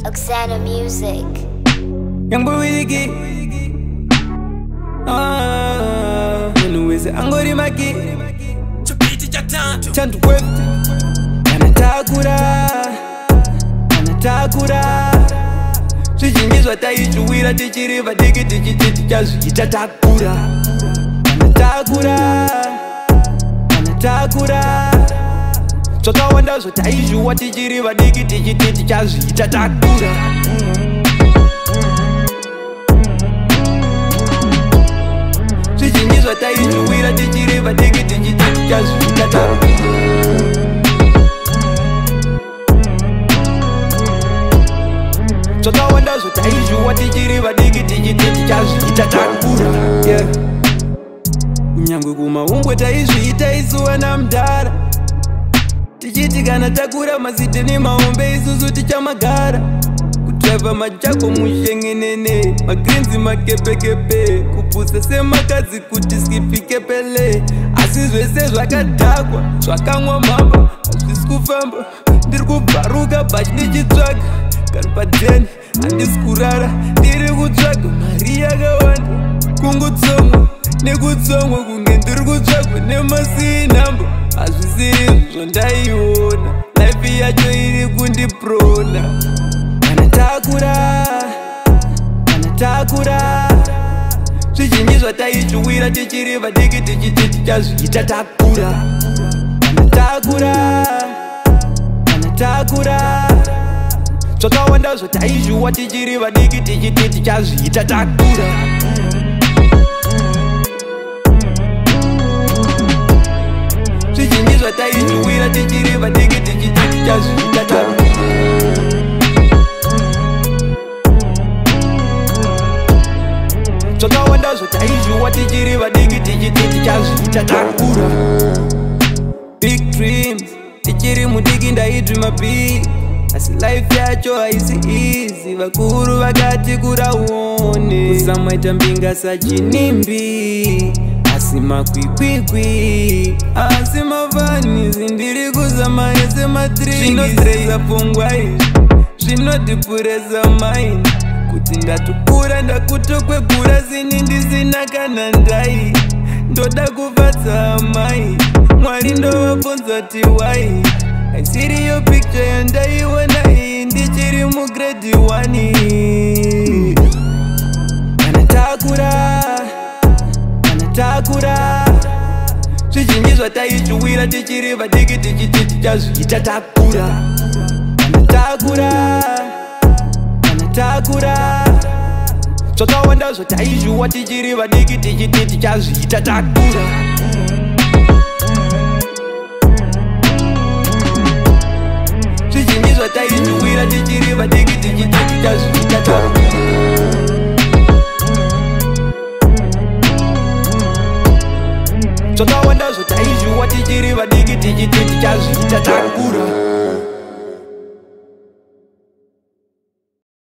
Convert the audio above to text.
Oksana Music. Young boy with the key. Nuweze angori maki. Chupiti cha Tanto Wavie. Takura. Zvichinjizwa taijuwira tichiriva diki tichititi chazviita Takura. Zvakawanda zvotaizhuwa tichiriva diki tichititi chazviita Takura. Zvichinjizwa taijuwira tichiriva diki tichititi chazviita Takura. Zvakawanda zvotaizhuwa tichiriva diki tichititi chazviita Takura. Nyangwe kumaumbwe taizviita isuwa namudhara, tichiti kana Takura mazite nemahombe isusu tichamagara. Kudriva majako mushengenene, magrinzi makepekepe, kupusa semakadzi kuti skipikepele. Asi zvese zvakadhakwa, zvakamwa mhamba, hazvisi kufamba. Ndiri kubvaruka bhachi ndichitsvaga karipadheni, handisi kurara ndiri kutsvaga mari yakawanda. Kungutsomwa nekutsomwa kunge ndiri kutsvagwa nemasinhamba. Hazvisiri zvondaiona, life yacho iri kundiprona. Kana Takura, zvizhinji zvataijuwira tichiriva diki tichititi chazviita Takura. Kana Takura, zvakawanda zvotaizhuwa tichiriva diki tichititi chazviita Takura. Zvizhinji zvataijuwira tichiriva diki tichititi chazviita Takura. Zvakawanda zvotaizhuwa tichiriva diki tichititi chazviita Takura. Big dreams, tichiri mudiki ndaidreama big. Asi life yacho haisi easy, vakuru vakati kuraone. Kusamwaita mbinga sachinimbi, asi makwikwikwi. Asi mafanizi ndiri kuzama ese matriki. Zvinostresa pfungwa izvi, zvinodhipuresa mind. Kuti ndatukura ndakutokwegura sini ndisina kana ndai. Ndoda kufatsa amai, Mwari ndovabvunza ti why. Haisiriyo picture yandaiona iyi, ndichiri mugrade 1. Kana Takura, zvizhinji zvataijuwira tichiriva diki tichititi chazviita Takura. Kana Takura, zvakawanda zvotaizhuwa tichiriva diki tichititi chazviita Takura. Zvizhinji zvataijuwira tichiriva diki tichititi chazviita Takura. Zvakawanda zvotaizhuwa tichiriva diki tichititi chazviita Takura.